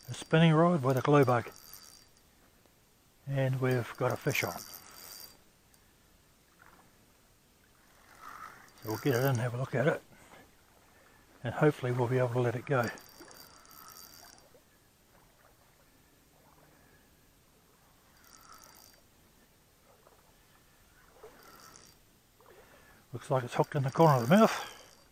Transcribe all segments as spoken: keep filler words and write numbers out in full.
a spinning rod with a glow bug, and we've got a fish on. So we'll get it in, have a look at it, and hopefully we'll be able to let it go. Looks like it's hooked in the corner of the mouth.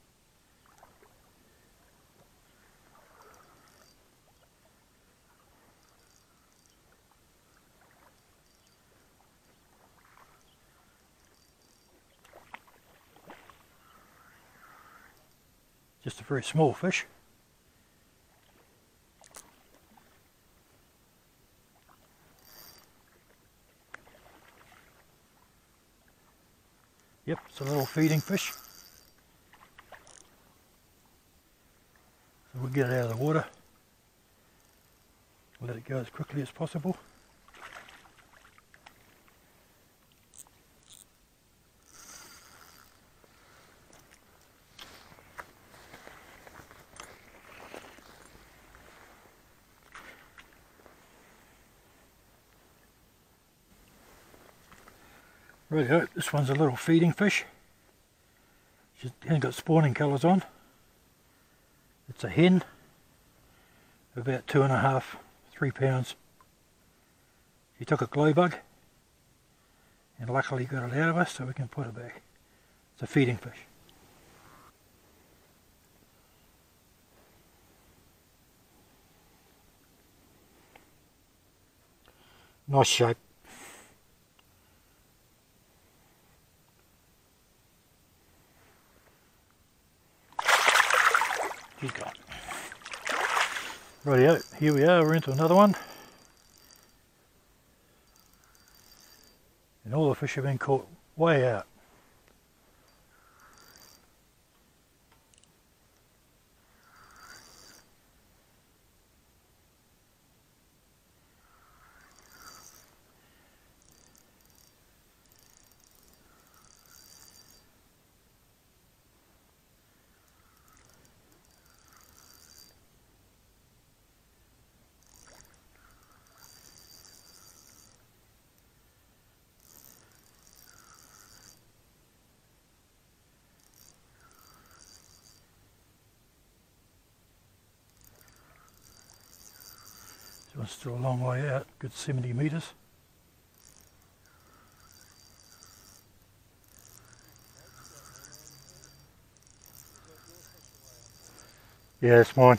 Just a very small fish. Yep, it's a little feeding fish. So we'll get it out of the water. Let it go as quickly as possible. Righto, this one's a little feeding fish. She hasn't got spawning colours on. It's a hen, about two and a half, three pounds. She took a glow bug and luckily got it out of us so we can put it back. It's a feeding fish. Nice shape. She's gone. Rightio, here we are, we're into another one. And all the fish have been caught way out. This one's still a long way out, good seventy metres. Yeah, it's mine.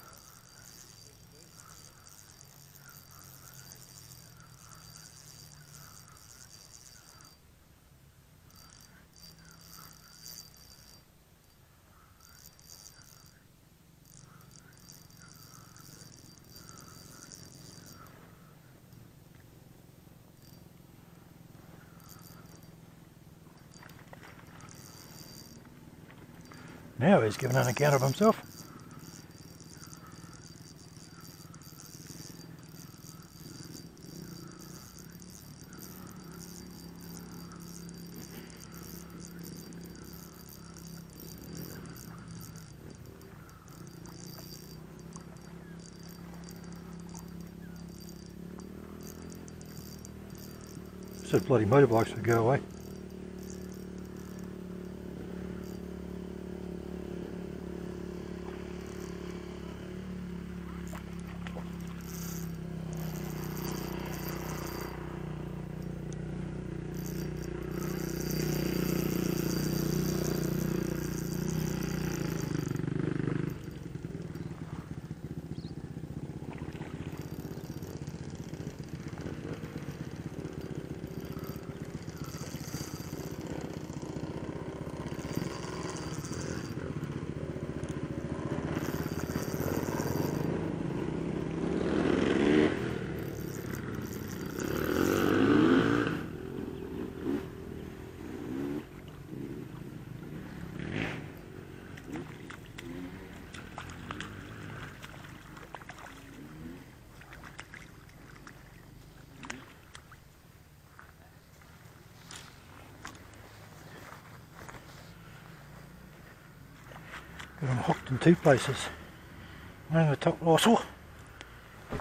Now he's given an account of himself. So bloody motorbikes would go away. Got them hooked in two places. One in the top dorsal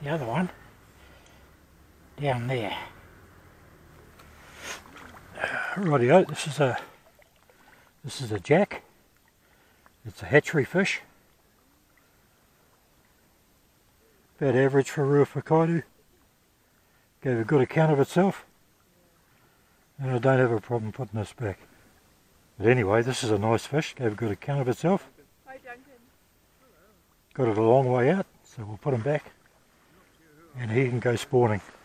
the other one down there. Rightio, this is a this is a jack. It's a hatchery fish. About average for Ruafakaitu. Gave a good account of itself. And I don't have a problem putting this back. But anyway, this is a nice fish. Gave a good account of itself. Hi Duncan. Got it a long way out, so we'll put him back. And he can go spawning.